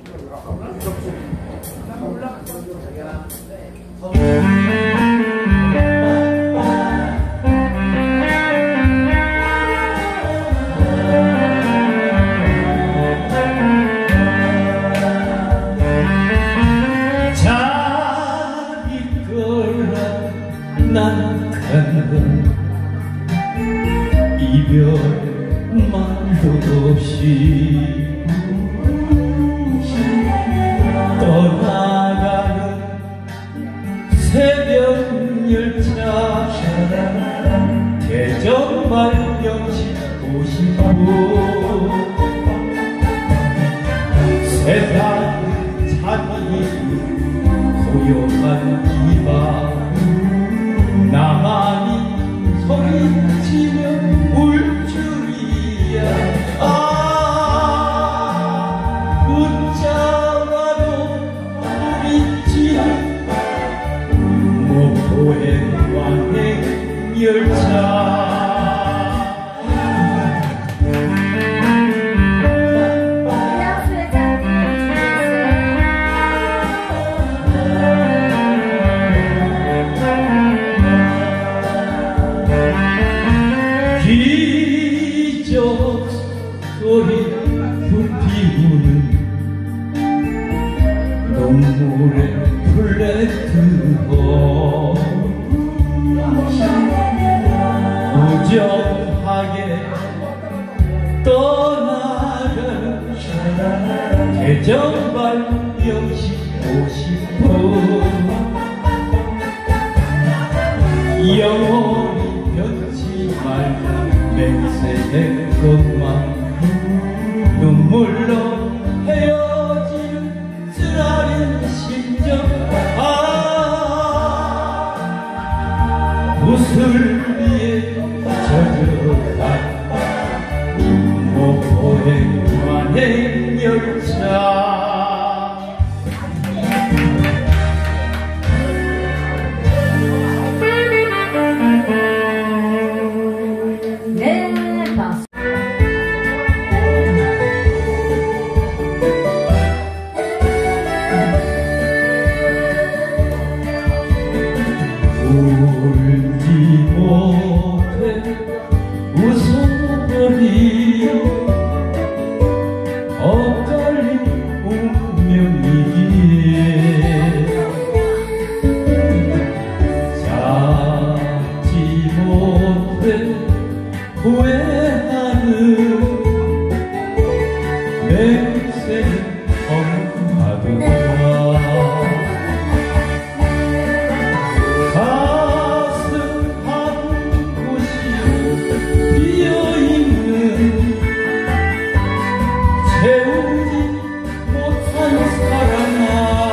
난 가는 이별 말도 없이 떠나가는 새벽 열차 대전말 영시 55 세상 자기 고요한 이밤 나만이 소리치며 울 줄이야. 아 웃자마도 우리지 목포행 완행 열차 기적 소리 부피우는 눈물의 플랫폼 무정하게 떠나가는 대전발 영시 50호 영원히 변치 말 맹세된 것만 눈물로 헤어지는 쓰라린 심정 아 구슬비에 젖어간 목포행 완행 열차 울지 못해 웃어버린 엇갈린 운명이기에 잡지 못해 후회하는 맹세는 험하구나 채우지 못한 사랑아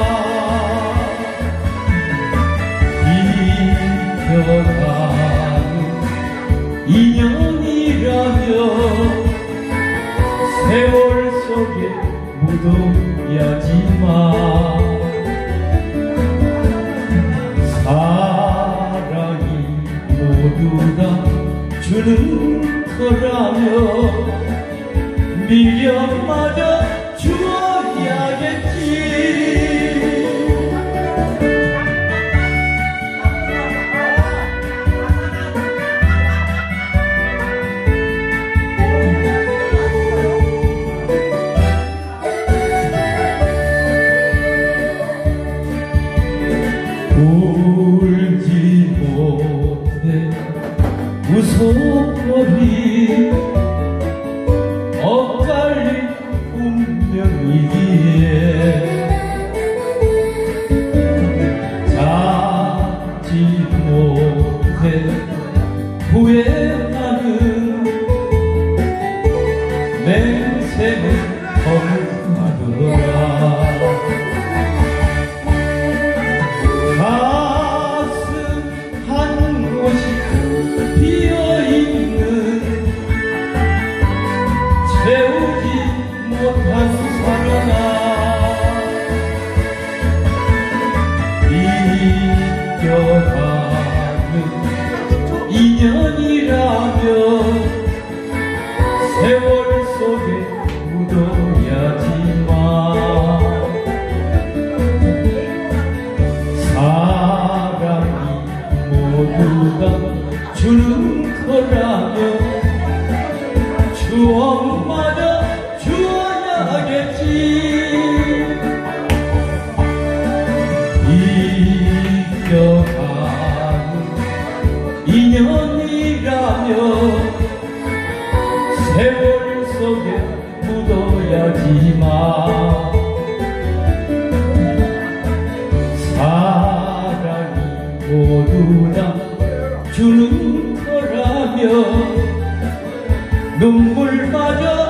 이겨가는 인연이라며 세월 속에 묻어야지만 사랑이 모두 다 주는 거라며 미련마저 주어야겠지 울지 못해 웃어버린 엇갈린 운명이기에 잡지 못해 후회하는 맹세는 험하더라 가슴 한 곳이 비어있는 채우지 못한 사랑아 이겨가는 인연이라며 세월 속에 묻어야지만 마저 주어야겠지. 이겨가는 인연이라며 세월 속에 묻어야지만 사랑이 모두 다 주는 거라며 눈물마저